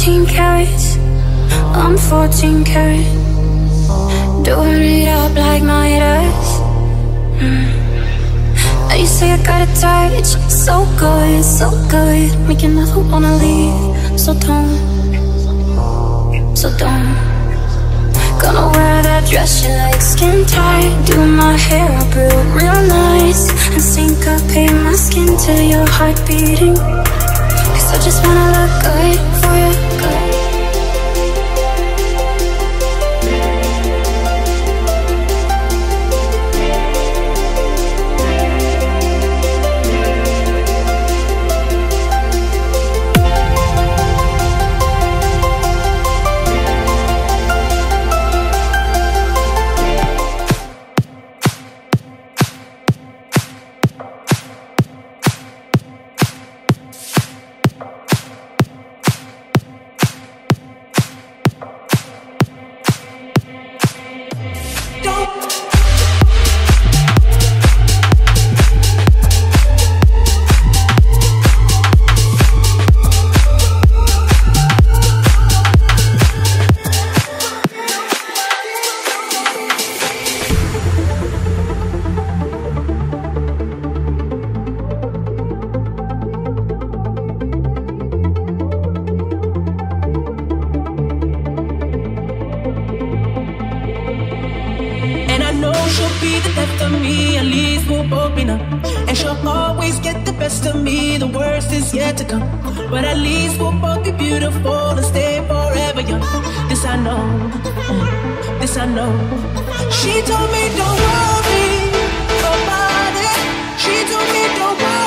14 carats, I'm 14 carat. Doing it up like Midas. Now you say I got a touch, so good, make you never wanna leave. So don't. Gonna wear that dress you like, skin tight. Do my hair up real nice, and syncopate my skin to your heart beating. Cause I just wanna look good for you, good. Yet to come, but at least we'll both be beautiful and stay forever young. This I know, this I know. She told me don't worry about it. She told me don't worry.